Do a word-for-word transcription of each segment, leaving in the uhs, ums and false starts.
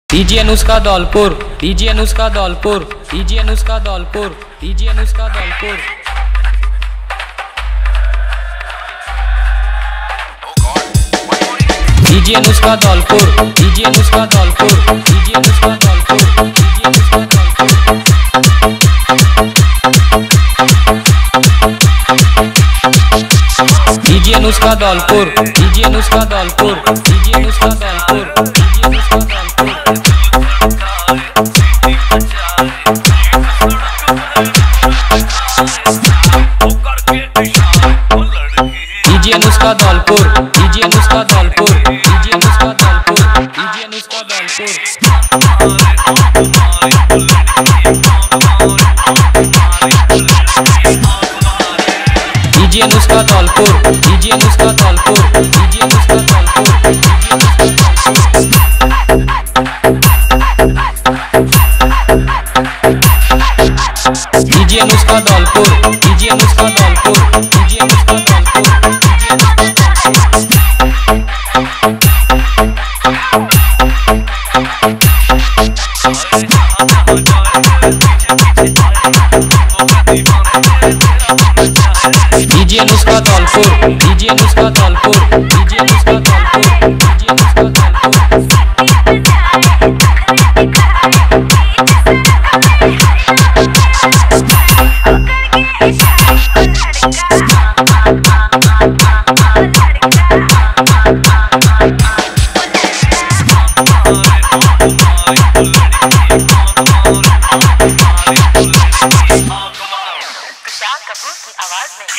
DJ Anushka Daulpur, DJ Anushka Daulpur, DJ Anushka Daulpur, DJ Anushka Daulpur. DJ Anushka Daulpur, DJ Anushka Daulpur, DJ Anushka Daulpur, DJ Anushka Daulpur. DJ Anushka Daulpur, DJ Anushka Daulpur, DJ Anushka Daulpur, DJ Anushka Daulpur. DJ Anushka Daulpur, DJ Anushka Daulpur, DJ Anushka Daulpur, DJ Anushka Daulpur. DJ Anushka Daulpur, DJ Anushka Daulpur, DJ Anushka Daulpur, DJ Anushka Daulpur. DJ Anushka Daulpur, DJ Anushka Daulpur, DJ Anushka Daulpur. DJ Anushka Daulpur, DJ Anushka Daulpur, DJ Anushka Daulpur, DJ Anushka Daulpur. Kapoor की आवाज में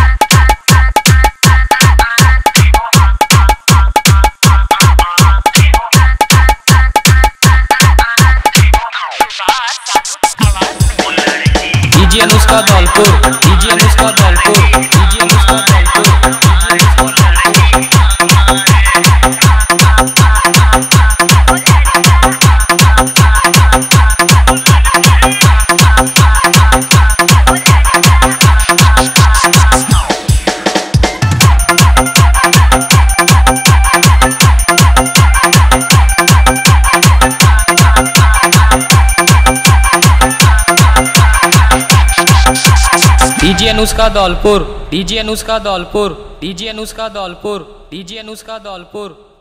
DJ Anushka Daulpur, DJ Anushka Daulpur, DJ Anushka Daulpur, DJ Anushka Daulpur, DJ Anushka Daulpur, DJ Anushka Daulpur, DJ Anushka Dholpur.